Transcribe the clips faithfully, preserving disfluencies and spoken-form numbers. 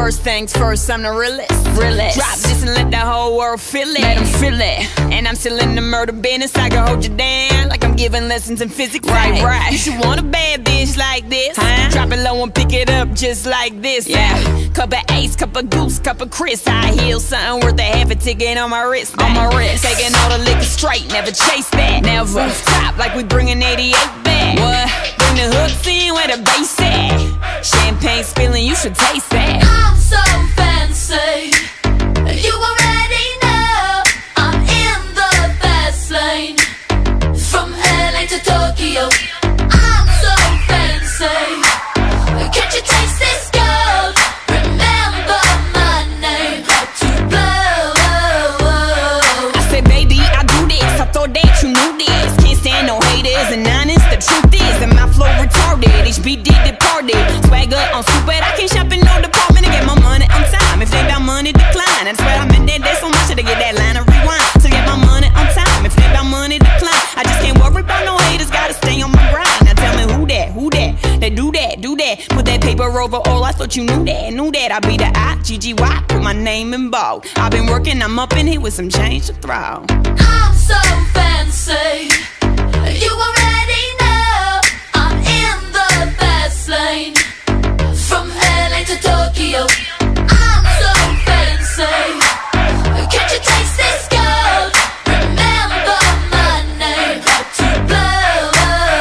First things first, I'm the realest. realest. Drop this and let the whole world feel it. Let them feel it. And I'm still in the murder business. I can hold you down like I'm giving lessons in physics. Right, right. You should want a bad bitch like this. Huh? Drop it low and pick it up just like this. Yeah. Cup of ace, cup of goose, cup of Chris. High heels, something worth a half a ticket on my wrist. On my wrist. Taking all the liquor straight, never chase that. Never. Stop like we bringing eighty-eight back. What? Bring the hooks in where the bass at. Champagne spilling, you should taste that. I'm so fancy. You already know I'm in the fast lane. From L A to Tokyo, I'm so fancy. Can't you taste this gold? Remember my name, to blow. I said, baby, I do this. I thought that you knew this. Can't stand no haters and honest. The truth is that my flow retarded. H B D departed. Swagger on stupid. I can't shop in no department to get my money on time. If they got money, decline. That's why I'm in that day so much to get that line of rewind. To get my money on time. If they got money, decline. I just can't worry about no haters. Gotta stay on my grind. Now tell me who that, who that? They do that, do that. Put that paper over all. I thought you knew that, knew that. I be the I, G G Y, put my name in bold. I've been working, I'm up in here with some change to throw. I'm so fancy. You already know I'm in the fast lane. From L A to Tokyo, I'm so fancy. Can't you taste this gold? Remember my name, to blow.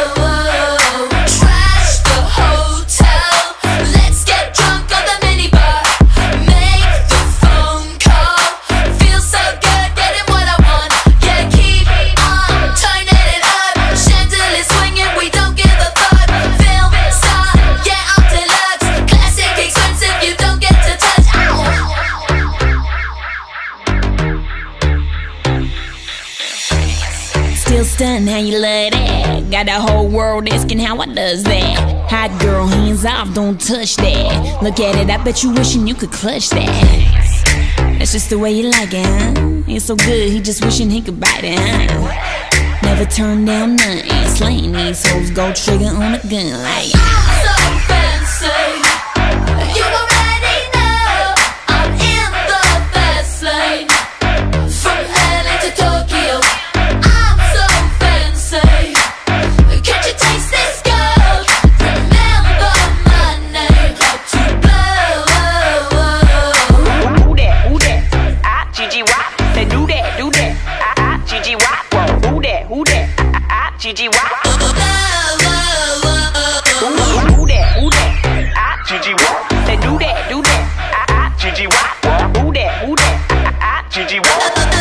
Trash the hotel, let's get drunk on the minibar. Make the phone call, feel so good getting what I want. Yeah, keep on turning it up. Chandelier swinging, we don't give a fuck. Film star, yeah, I'm deluxe. Classic expensive, you don't get to touch. Ow. Still stunned how you love that. Got the whole world asking how I does that. Hot girl, hands off, don't touch that. Look at it, I bet you wishing you could clutch that. That's just the way you like it, huh? It's so good, he just wishing he could bite it, huh? Never turn down nothing. Slaying these hoes, go trigger on a gun like. I'm so fancy. You already know I'm in the fast lane. From L A to Tokyo, I'm so fancy. Can't you taste this gold? Remember my name, to blow. Who that, who that? I, G G Y. They do that, do that. I, I, G G Y. Whoa, who that, who that? I, I, G G Y. Who that, who that? I, G G Y. They do that, do that. I, I, G G Y. Who that, who that? I, I, G G Y.